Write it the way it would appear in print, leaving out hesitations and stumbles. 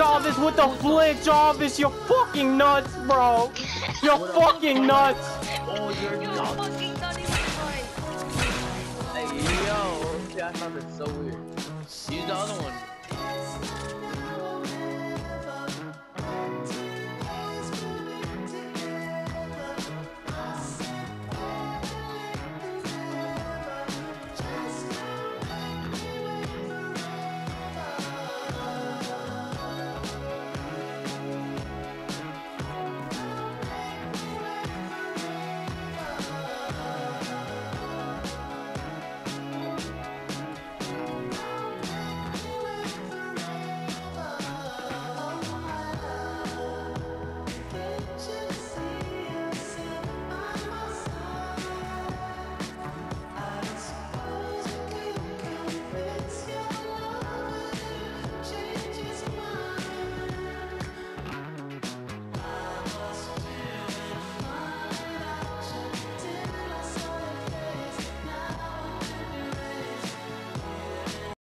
Jarvis, with the flick, Jarvis, you're fucking nuts, bro. You're fucking nuts. Oh, you're fucking not even right. Hey, yo. See, I found it so weird. Use the other one.